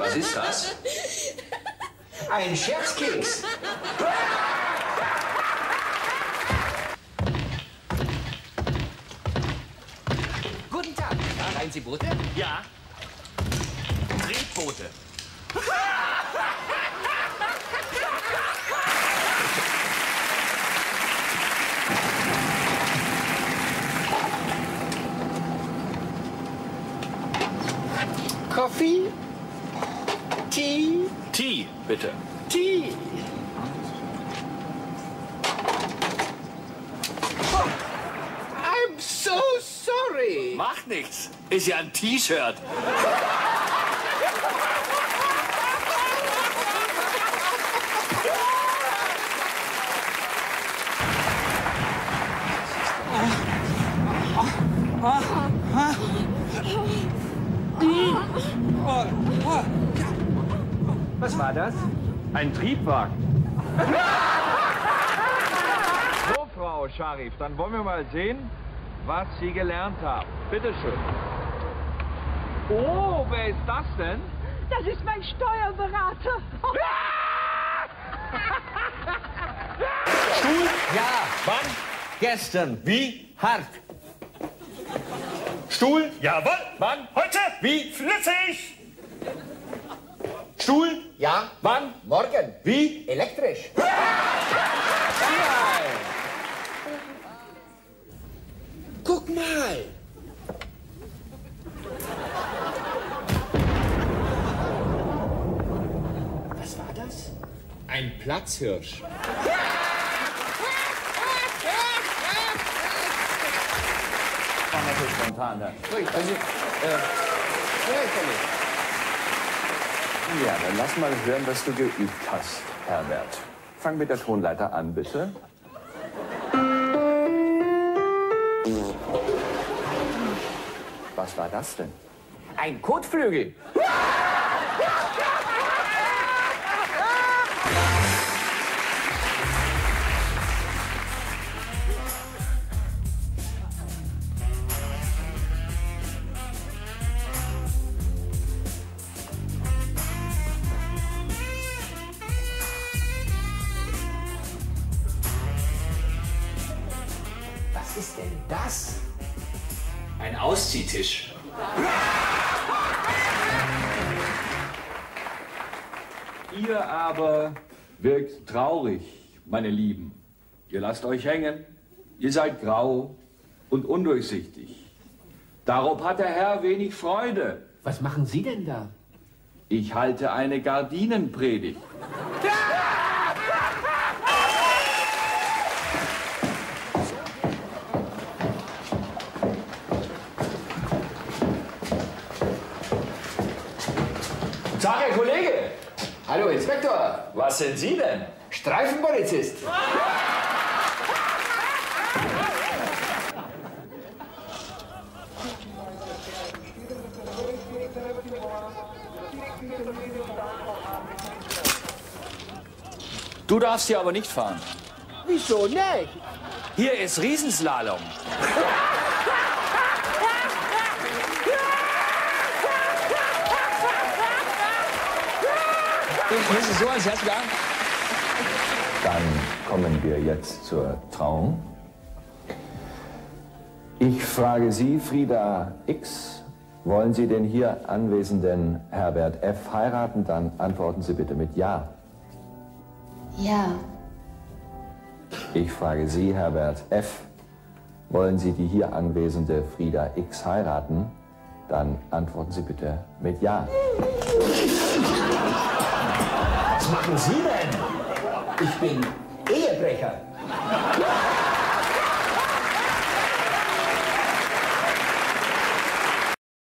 Was ist das? Ein Scherzkeks. Guten Tag. Ja, rein Sie Boote? Ja. Tretboote. Coffee? Tea? Tee, bitte. Tea. Oh, I'm so sorry. Macht nichts. Ist ja ein T-Shirt. Was war das? Ein Triebwagen. So, Frau Scharif, dann wollen wir mal sehen, was Sie gelernt haben. Bitte schön. Oh, wer ist das denn? Das ist mein Steuerberater. Stuhl? Ja. Wann? Gestern. Wie? Hart. Stuhl? Jawohl. Wann? Heute. Wie? Flüssig. Stuhl? Ja. Wann? Morgen. Wie? Elektrisch. Guck mal. Was war das? Ein Platzhirsch. Machen wir so spontan. Ja, dann lass mal hören, was du geübt hast, Herbert. Fang mit der Tonleiter an, bitte. Was war das denn? Ein Kotflügel. Was ist denn das? Ein Ausziehtisch. Ihr aber wirkt traurig, meine Lieben. Ihr lasst euch hängen. Ihr seid grau und undurchsichtig. Darob hat der Herr wenig Freude. Was machen Sie denn da? Ich halte eine Gardinenpredigt. Sag, Herr Kollege. Hallo, Inspektor. Was sind Sie denn? Streifenpolizist. Du darfst hier aber nicht fahren. Wieso nicht? Hier ist Riesenslalom. Hier ist es so, als wär's da. Dann kommen wir jetzt zur Trauung. Ich frage Sie, Frieda X, wollen Sie den hier anwesenden Herbert F. heiraten? Dann antworten Sie bitte mit Ja. Ja. Ich frage Sie, Herbert F., wollen Sie die hier anwesende Frieda X heiraten? Dann antworten Sie bitte mit Ja. Was machen Sie denn? Ich bin Ehebrecher.